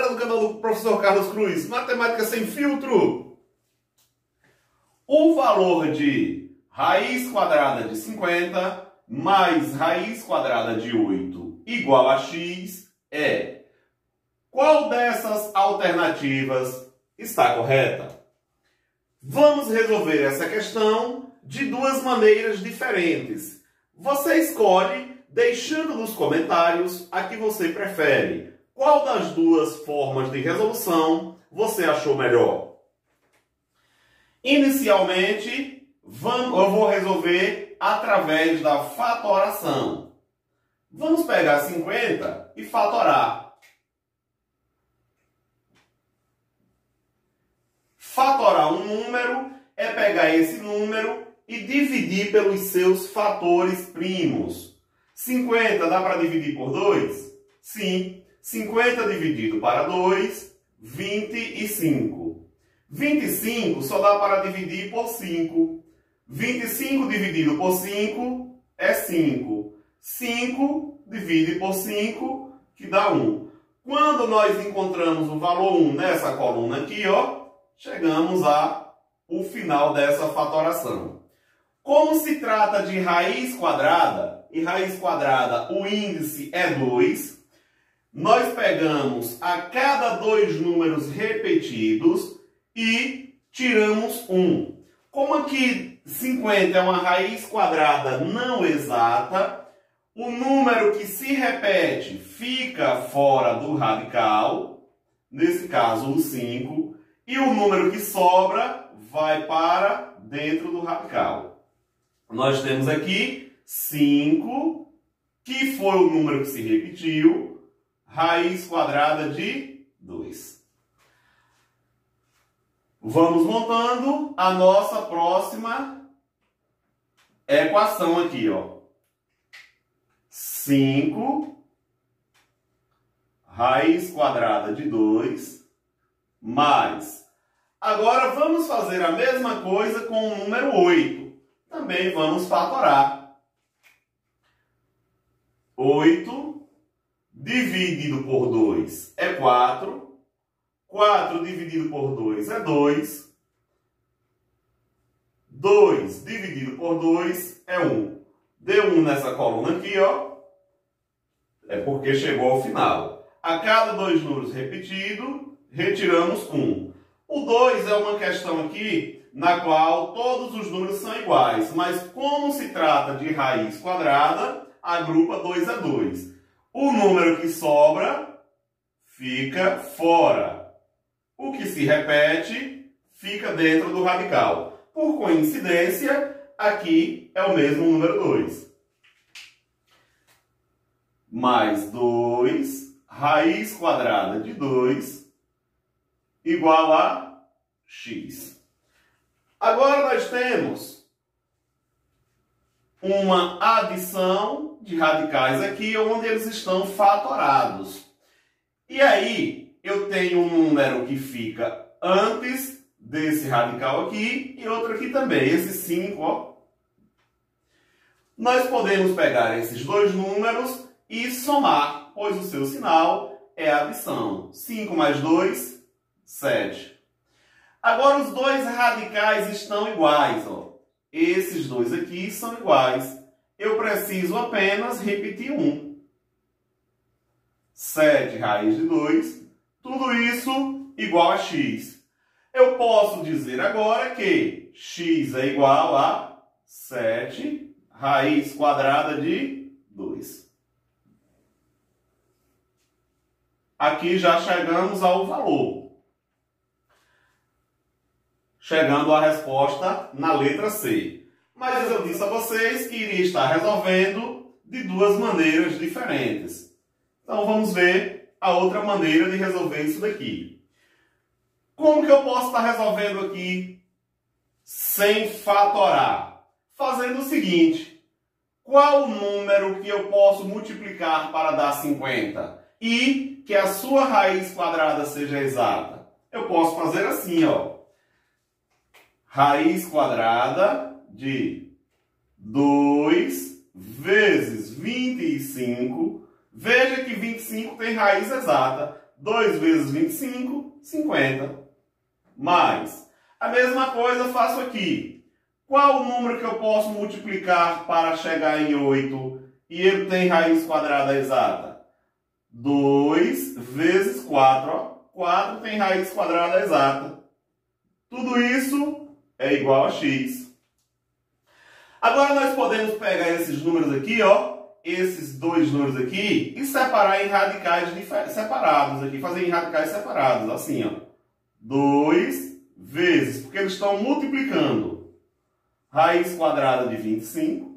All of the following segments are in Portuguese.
do canal do professor Carlos Cruz, Matemática Sem Filtro. O valor de raiz quadrada de 50 mais raiz quadrada de 8 igual a x é... Qual dessas alternativas está correta? Vamos resolver essa questão de duas maneiras diferentes. Você escolhe, deixando nos comentários a que você prefere. Qual das duas formas de resolução você achou melhor? Inicialmente, eu vou resolver através da fatoração. Vamos pegar 50 e fatorar. Fatorar um número é pegar esse número e dividir pelos seus fatores primos. 50 dá para dividir por 2? Sim. 50 dividido para 2, 25. 25 só dá para dividir por 5. 25 dividido por 5 é 5. 5 divide por 5, que dá 1. Quando nós encontramos o valor 1 nessa coluna aqui, ó, chegamos ao final dessa fatoração. Como se trata de raiz quadrada, e raiz quadrada o índice é 2, nós pegamos a cada dois números repetidos e tiramos 1. Como aqui 50 é uma raiz quadrada não exata, o número que se repete fica fora do radical, nesse caso o 5, e o número que sobra vai para dentro do radical. Nós temos aqui 5, que foi o número que se repetiu, raiz quadrada de 2. Vamos montando a nossa próxima equação aqui, ó. 5 raiz quadrada de 2 mais... Agora vamos fazer a mesma coisa com o número 8. Também vamos fatorar. 8 dividido por 2 é 4. 4 dividido por 2 é 2. 2 dividido por 2 é 1. Deu 1 nessa coluna aqui, ó. É porque chegou ao final. A cada dois números repetidos, retiramos 1. O 2 é uma questão aqui na qual todos os números são iguais. Mas como se trata de raiz quadrada, agrupa 2 a 2. O número que sobra fica fora. O que se repete fica dentro do radical. Por coincidência, aqui é o mesmo número 2. Mais 2, raiz quadrada de 2, igual a x. Agora nós temos uma adição de radicais aqui, onde eles estão fatorados. E aí, eu tenho um número que fica antes desse radical aqui, e outro aqui também, esse 5, ó. Nós podemos pegar esses dois números e somar, pois o seu sinal é adição. 5 mais 2, 7. Agora, os dois radicais estão iguais, ó. Esses dois aqui são iguais. Eu preciso apenas repetir 1. 7 raiz de 2. Tudo isso igual a x. Eu posso dizer agora que x é igual a 7 raiz quadrada de 2. Aqui já chegamos ao valor. Chegando à resposta na letra C. Mas eu disse a vocês que iria estar resolvendo de duas maneiras diferentes. Então vamos ver a outra maneira de resolver isso daqui. Como que eu posso estar resolvendo aqui sem fatorar? Fazendo o seguinte: qual o número que eu posso multiplicar para dar 50? E que a sua raiz quadrada seja exata? Eu posso fazer assim, ó. Raiz quadrada de 2 vezes 25. Veja que 25 tem raiz exata. 2 vezes 25, 50. Mais. A mesma coisa eu faço aqui. Qual o número que eu posso multiplicar para chegar em 8 e ele tem raiz quadrada exata? 2 vezes 4. Ó. 4 tem raiz quadrada exata. Tudo isso é igual a x. Agora nós podemos pegar esses números aqui, ó, esses dois números aqui, e separar em radicais separados aqui, fazer em radicais separados, assim, ó. 2 vezes, porque eles estão multiplicando, raiz quadrada de 25,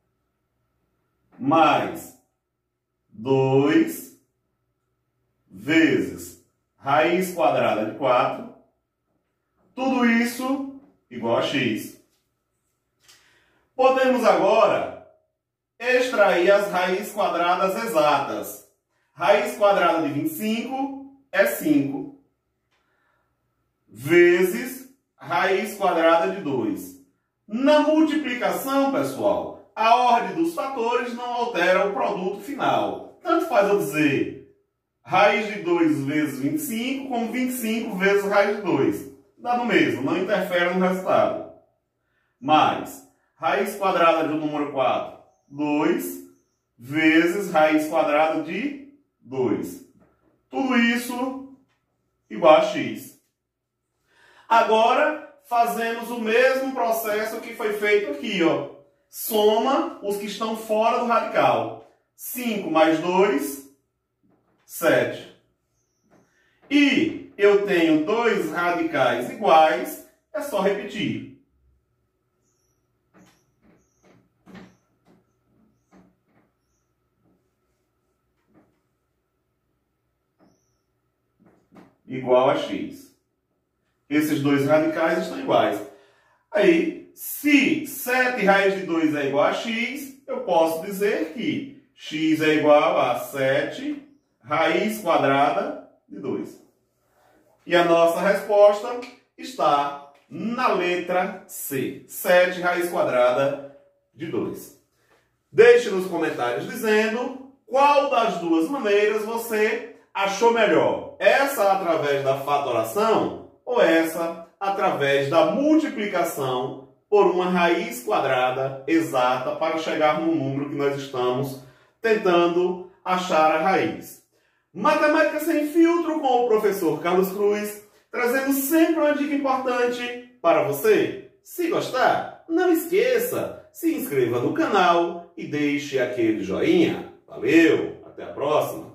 mais 2 vezes raiz quadrada de 4, tudo isso igual a x. Podemos agora extrair as raízes quadradas exatas. Raiz quadrada de 25 é 5. Vezes raiz quadrada de 2. Na multiplicação, pessoal, a ordem dos fatores não altera o produto final. Tanto faz eu dizer raiz de 2 vezes 25, como 25 vezes raiz de 2. Dá no mesmo, não interfere no resultado. Mais raiz quadrada do número 4, 2, vezes raiz quadrada de 2. Tudo isso igual a x. Agora, fazemos o mesmo processo que foi feito aqui, ó. Soma os que estão fora do radical. 5 mais 2, 7. E eu tenho dois radicais iguais, é só repetir. Igual a x. Esses dois radicais estão iguais. Aí, se 7 raiz de 2 é igual a x, eu posso dizer que x é igual a 7 raiz quadrada de 2. E a nossa resposta está na letra C. 7 raiz quadrada de 2. Deixe nos comentários dizendo qual das duas maneiras você achou melhor. Essa através da fatoração ou essa através da multiplicação por uma raiz quadrada exata para chegar no número que nós estamos tentando achar a raiz. Matemática Sem Filtro com o professor Carlos Cruz, trazendo sempre uma dica importante para você. Se gostar, não esqueça, se inscreva no canal e deixe aquele joinha. Valeu, até a próxima!